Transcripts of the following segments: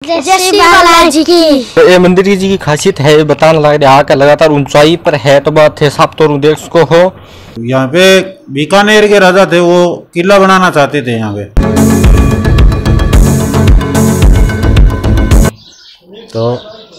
जैसे बालाजी की। तो ये मंदिर की जी की खासियत है बताने लग रहा है लगातार ऊंचाई पर है तो बात है साफ तौर देख सको हो। यहाँ पे बीकानेर के राजा थे, वो किला बनाना चाहते थे यहाँ पे। तो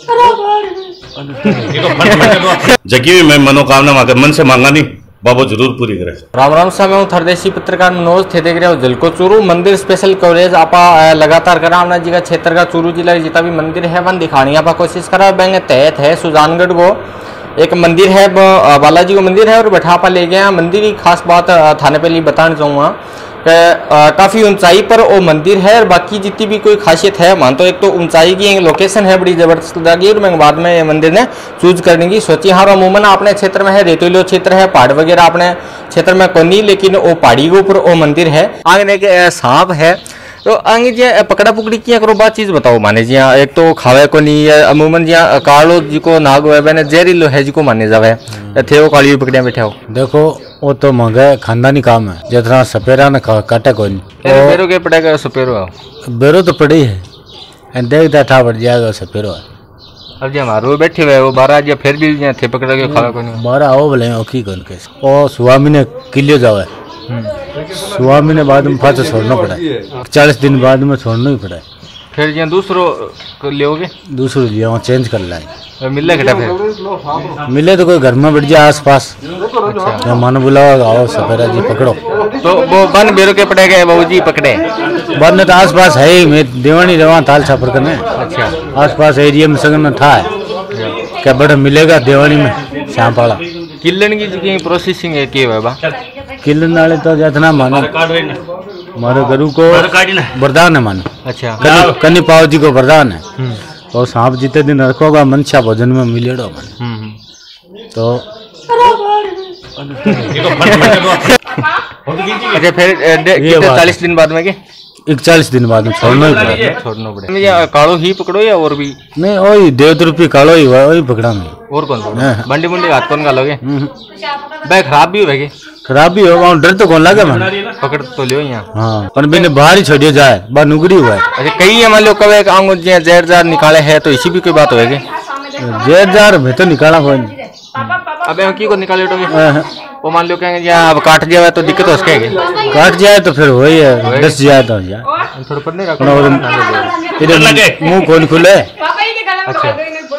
जगी भी मैं मनोकामना मांगा, मन से मांगा नहीं, बाबा जरूर पूरी करे। राम राम सा मैं थरदेशी पत्रकार मनोज थे देख रहे हो जलको चूरू मंदिर स्पेशल कवरेज आपा लगातार करा अपना जी का क्षेत्र का चूरू जिला जितना भी मंदिर है वन दिखाने आपा कोशिश करा। बैंक तहत है सुजानगढ़ को एक मंदिर है बालाजी को मंदिर है और बैठा पा ले गया। मंदिर की खास बात थाने पे लिए बताना चाहूँगा काफ़ी ऊंचाई पर वो मंदिर है और बाकी जितनी भी कोई खासियत है मान तो एक तो ऊंचाई की एक लोकेशन है बड़ी ज़बरदस्त लगी और मैं बाद में ये मंदिर ने चूज करने की सोची। हाँ अमूमन अपने क्षेत्र में है रेतीलो क्षेत्र है पहाड़ वगैरह अपने क्षेत्र में कोई नहीं, लेकिन वो पहाड़ी के ऊपर वो मंदिर है। आगे एक सांप है तो आगे जी पकड़ा पुकड़ी किया करो बात चीज बताओ माने जी एक तो खावे को नहीं अमूमन जी कालो जी को नाग है जहरीलो है जी को माने जावे थे वो काली पकड़िया बैठे हो। देखो वो तो महंगा खानदानी काम है, जितना सपेरा ने काटे कोई नहीं। बेरो के पड़ेगा सपेरो बेरो तो पड़ी है देखता था बढ़ जाएगा सपेरो है। अब जी हमारे बैठे हुए वो 12 जी फिर भी थे पकड़ के खावे को नहीं 12 आओ बोले की कौन के ओ स्वामी ने किले जावे स्वामी ने बाद में फाचा छोड़ना पड़ा, 40 दिन बाद में छोड़ना ही पड़ा। फिर जी दूसरो लोगे दूसरो लिया वहाँ चेंज कर लाए मिले घटा फिर मिले तो कोई घर में बैठ जाए आस पास। अच्छा मानो बुलावा आओ सपेरा जी पकड़ो तो वो बन बेरो के पड़ेगा बहू जी पकड़े बन तो आस पास है ही मैं देवानी रवा ताल छापर करने। अच्छा आस पास एरिया में सगन था है क्या बड़ा मिलेगा देवानी में शाम वाला किलन की प्रोसेसिंग है के बा किलन वाले तो जितना मानो मारे गुरु को वरदान है मानो। अच्छा कन्नी पाव जी को वरदान है और सांप जितने दिन रखोगा मनसा भोजन में मिलेगा मन तो अच्छा फिर 40 दिन बाद में के 41 दिन बाद में छोड़ना पड़ेगा कालो ही पकड़ो या और भी नहीं वही देवत रूपी कालो ही वही पकड़ा नहीं और कौन बंडी बुंडी हाथ कौन गालोगे बैग खराब भी हो खराब भी होगा डर तो कौन लगे मन पकड़ तो लियो यहाँ। हाँ पर मैंने बाहर ही छोड़ियो जाए बाहर नुगड़ी हुआ है। अच्छा कई मान लो कब आऊंगा जहर जार निकाले है तो इसी भी कोई बात होगी जहर जार में तो निकाला कोई नहीं। अब की को निकाले वो मान लो कहेंगे अब काट जाए तो दिक्कत हो सके काट जाए तो फिर वही है 10 जाए तो थोड़ा पर नहीं रखो मुंह कौन खुले। अच्छा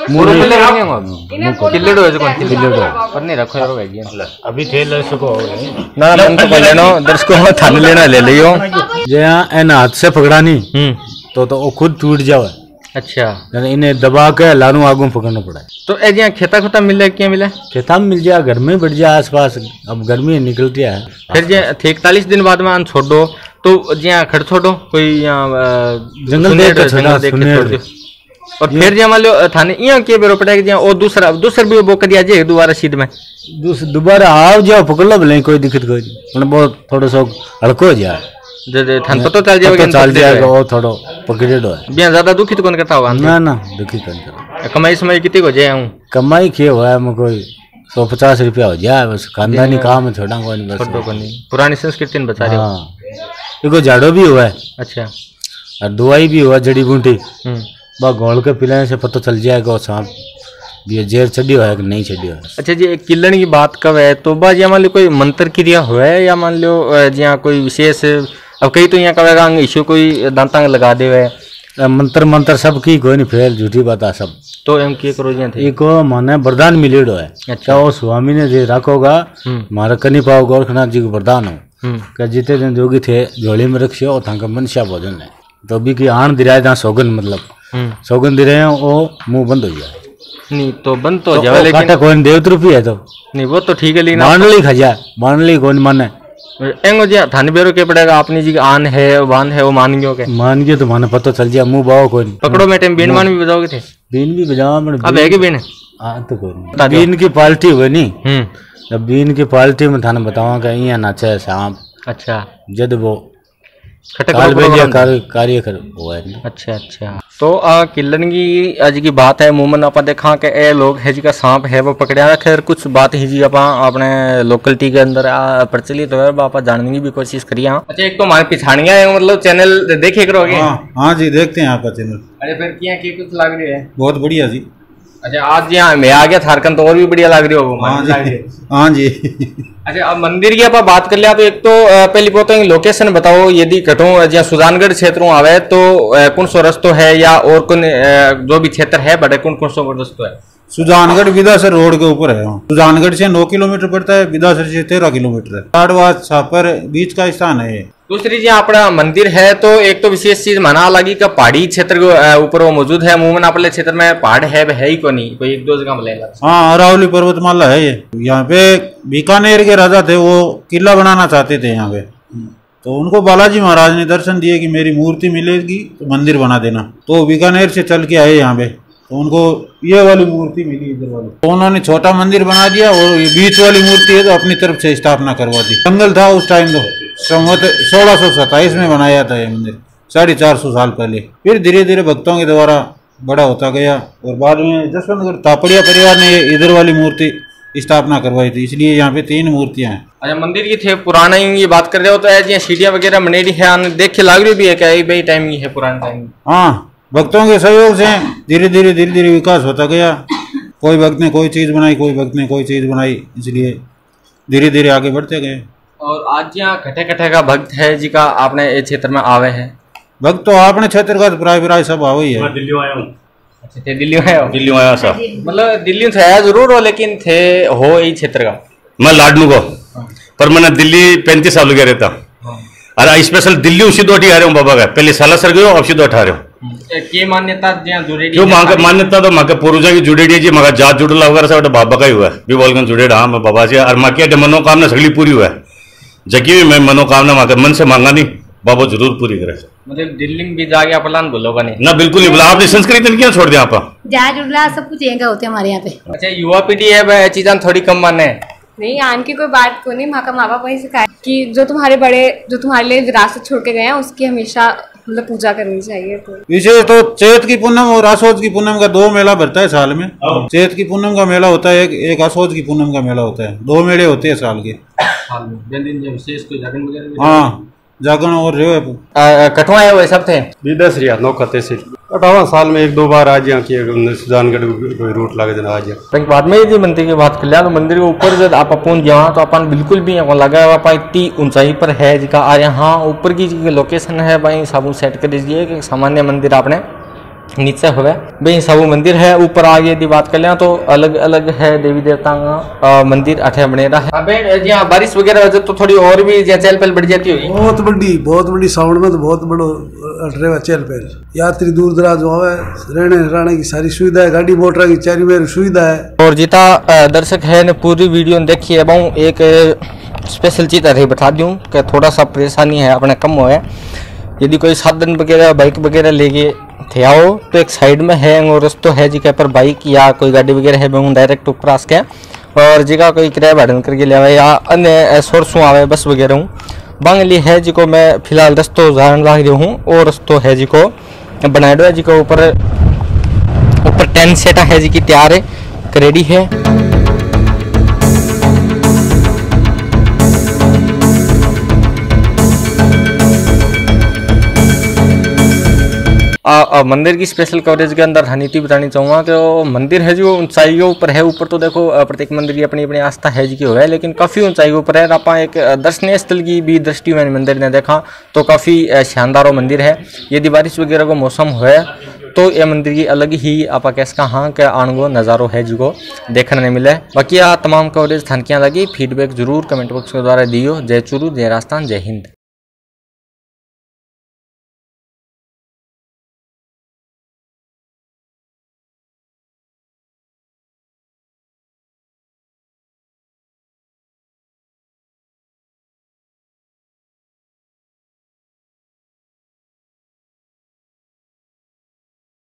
किल्लेडो है कौन किल्लेडो पर नहीं रखो यार अभी थे ले सको ना मन तो कर लेनो दर्शकों में थाने लेना ले लियो जे एन हाथ से पकड़ानी तो वो खुद टूट जावे। अच्छा इन्हें दबा के लानू आगू पकड़ना पड़ा तो ऐसे खेता खुता मिले क्या मिले खेता में मिल जाए घर में बढ़ जाए आस पास अब गर्मी निकलती है फिर जे 41 दिन बाद में छोड़ दो तो जहाँ खड़ छोड़ो कोई यहाँ जंगल देख और फिर जहाँ मान लो थाने यहाँ के बेरो पड़ेगा जहाँ और दूसरा भी वो कर दिया जाए दोबारा सीध में दोबारा आओ जाओ पकड़ लो भले कोई दिक्कत कोई नहीं बहुत थोड़ा सा हल्को हो जाए थान पतो चल जाएगा वो थोड़ा पकड़ेडो है बिया ज्यादा दुखी तो कौन करता होगा ना दुखी कौन करता कमाई समय कितनी हो जाए हूँ कमाई के हुआ है कोई 150 रुपया हो जाए बस खानदानी काम है छोड़ा कोई नहीं पुरानी संस्कृति में बचा रहे देखो झाड़ो भी हुआ है। अच्छा और दवाई भी हुआ जड़ी बूटी बा घोल के पिलाने से पता चल जाएगा सांप भी जेर चढ़ियो है कि नहीं चढ़ियो है। अच्छा जी किलन की बात कब है तो बस या मान लो कोई मंत्र क्रिया हुआ है या मान लो जहाँ कोई विशेष अब कई तो यहाँ कहेगा इशू कोई दांता लगा दे मंत्र सब की कोई नहीं फेल झूठी बात है सब तो एम किए करो जी को माने वरदान मिलेडो है। अच्छा वो स्वामी ने जे रखोगा मारा कनी पाओ गोरखनाथ जी को वरदान हो कि जितने दिन जोगी थे झोली में रखियो और थाका मनसा भोजन है तो भी की आण दिराए जहाँ सौगन मतलब सौगन दे रहे हैं वो मुंह बंद हो जाए नहीं तो बंद तो जाए लेकिन कोई देवत रूपी है तो नहीं वो तो ठीक है लेकिन मांडली खा जाए मांडली कौन माने एंगो जी थाने बेरो के पड़ेगा अपनी जी आन है वान है वो मान गयो तो माने पता चल जाए मुंह बाओ कोई पकड़ो मैं टाइम बीन मान भी बजाओगे थे बीन भी बजाओ अब है कि बीन तो कोई बीन की पार्टी हुई नहीं जब बीन की पार्टी में थाने बताऊंगा यहाँ नाचे सांप। अच्छा जब वो कालबेलिया कार्य हुआ है। अच्छा अच्छा। तो किलन की आज की बात है मूमन आप देखा कि ए लोग है जी का सांप है वो पकड़िया। खैर कुछ बात ही जी आप अपने लोकलिटी के अंदर प्रचलित है आप जानने की भी कोशिश करिए। अच्छा एक तो हमारे पिछाड़िया है मतलब चैनल देखे करोगे? हाँ जी देखते हैं आपका चैनल। अरे फिर क्या कुछ लग रही है? बहुत बढ़िया जी। अच्छा आज यहाँ मैं आ गया थारकन तो और भी बढ़िया लग रही होगा। हाँ जी। अच्छा अब मंदिर की आप बात कर लिया तो एक तो पहली बात तो लोकेशन बताओ, यदि कटो जहाँ सुजानगढ़ क्षेत्र आवे तो कौन सो रस्तो है या और कौन जो भी क्षेत्र है बड़े कौन सो रस्तो है? सुजानगढ़ विदासर रोड के ऊपर है। सुजानगढ़ से 9 किलोमीटर पड़ता है, विदासर से 13 किलोमीटर है। लाडवा छापर बीच का स्थान है ये। दूसरी जी अपना मंदिर है तो एक तो विशेष चीज माना लगी का पहाड़ी क्षेत्र के ऊपर वो मौजूद है। अमूमन अपने क्षेत्र में पहाड़ है ही को नहीं, कोई एक दो जगह मिलेगा। हाँ अरावली पर्वतमाला है ये। यहाँ पे बीकानेर के राजा थे वो किला बनाना चाहते थे यहाँ पे, तो उनको बालाजी महाराज ने दर्शन दिए कि मेरी मूर्ति मिलेगी तो मंदिर बना देना। तो बीकानेर से चल के आए यहाँ पे, तो उनको ये वाली मूर्ति मिली इधर वाली, तो उन्होंने छोटा मंदिर बना दिया और ये बीच वाली मूर्ति है तो अपनी तरफ से स्थापना करवा दी। जंगल था उस टाइम, तो 1627 में बनाया था ये मंदिर, 450 साल पहले। फिर धीरे धीरे भक्तों के द्वारा बड़ा होता गया और बाद में जसवंतगढ़ तापड़िया परिवार ने इधर वाली मूर्ति स्थापना करवाई थी, इसलिए यहाँ पे 3 मूर्तियां हैं। अच्छा मंदिर की थे पुराना की बात कर रहे हो तो ऐसी सीढ़ियाँ वगैरह बनेरी है, देख के लग रही भी है क्या भाई टाइम की है पुराने टाइम? हाँ भक्तों के सहयोग से धीरे धीरे विकास होता गया। कोई भक्त ने कोई चीज बनाई, कोई भक्त ने कोई चीज बनाई, इसलिए धीरे धीरे आगे बढ़ते गए। और आज यहाँ कटे का भक्त है जी का आपने इस क्षेत्र में आवे है? भक्त तो आपने क्षेत्र का प्राय सब आवे ही है। मैं दिल्ली आया हूँ। अच्छा दिल्ली आया? दिल्ली आया सर, मतलब दिल्ली से आया जरूर हो लेकिन थे हो यही क्षेत्र का? मैं लाडनू को, पर मैंने दिल्ली 35 साल हो गया रहता। अरे स्पेशल दिल्ली उसी दो आ रहे हूँ बाबा का, पहले सालासर गयो अब सीधो उठा रहे हो। के मान्यता जुड़ेडी? क्यों मान्यता तो माँ के पूर्वजों की जुड़ेडी जी, मगा जात जुड़ला वगैरह सब बाबा का ही हुआ है। भी बोलकर जुड़ेड हाँ मैं बाबा से, और माँ की मनोकामना सगली पूरी हुआ है। जबकि भी मैं मनोकामना माँ के मन से मांगा नहीं, बाबा जरूर पूरी करे। मतलब दिल्ली में भी जाके अपलान बोलोगा नहीं ना? बिल्कुल नहीं बोला। आपने संस्कृत क्यों छोड़ दिया? आप जहाँ जुड़ला सब कुछ यहीं का होते हैं हमारे यहाँ पे। अच्छा युवा पीढ़ी है चीज़ें थोड़ी कम माने नहीं, आन की कोई बात को नहीं। माँ का माँ बाप वही सिखाया कि जो तुम्हारे बड़े जो तुम्हारे लिए विरासत छोड़ के गए हैं उसकी हमेशा मतलब पूजा करनी चाहिए। तो विशेष तो चैत की पूनम और आसोज की पूनम का 2 मेला भरता है साल में। चैत की पूनम का मेला होता है, एक आसोज की पूनम का मेला होता है। 2 मेले होते हैं साल के। हाँ जागरण और कठुआ है वो सब थे। विदेश रिया नौका तहसील 58 साल में 1-2 बार आज यहाँ की सुजानगढ़ कोई रूट लगे जना आज बाद में यदि मंदिर की बात कर लिया तो मंदिर के ऊपर जब आप अपन जहाँ तो अपन बिल्कुल भी लगा आप इतनी ऊंचाई पर है जिका और यहाँ ऊपर की लोकेशन है भाई साबुन सेट कर दीजिए कि सामान्य मंदिर आपने नीचे हुए भाई साबु मंदिर है। ऊपर आगे यदि बात कर लें तो अलग अलग है देवी देवता का मंदिर अठे बनेरा है। अबे जहाँ बारिश वगैरह हो तो थोड़ी और भी चहल पहल बढ़ जाती होगी। बहुत बड़ी साउंड में तो बहुत बड़ो अठरे चहल पहल। यात्री दूर दराज आवे, रहने की सारी सुविधा है, गाड़ी मोटर की चारी मेरी सुविधा है। और जिता दर्शक है ने पूरी वीडियो देखी है बहु एक स्पेशल चीज अरे बता दूं कि थोड़ा सा परेशानी है अपने कम हो है। यदि कोई साधन वगैरह बाइक वगैरह लेके थे आओ तो एक साइड में है और रस्तो है जिका पर बाइक या कोई गाड़ी वगैरह है मैं डायरेक्ट ऊपर आस के और जगह कोई किराया भाड़न करके ले आवे या अन्य सोर्सों आवे बस वगैरह हूँ बांगली है जिको मैं फिलहाल रस्तो उदाहरण ला रही हूँ। और रस्तो है जिको बनाए है जिको ऊपर टेंट सेटा है जी की तैयार है रेडी है। मंदिर की स्पेशल कवरेज के अंदर नीति बतानी चाहूँगा कि वो मंदिर है जो ऊंचाई के ऊपर है। ऊपर तो देखो प्रत्येक मंदिर की अपनी अपनी आस्था है जी की हो है लेकिन काफ़ी ऊंचाई के ऊपर है। आप एक दर्शनीय स्थल की भी दृष्टि में मंदिर ने देखा तो काफ़ी शानदार मंदिर है। यदि बारिश वगैरह को मौसम हो तो ये मंदिर की अलग ही आप कैसा हाँ के आणगो नज़ारो है जिको देखने नहीं मिले। बाकी तमाम कवरेज थानकियाँ लगी फीडबैक जरूर कमेंट बॉक्स के द्वारा दियो। जय चूरू, जय राजस्थान, जय हिंद।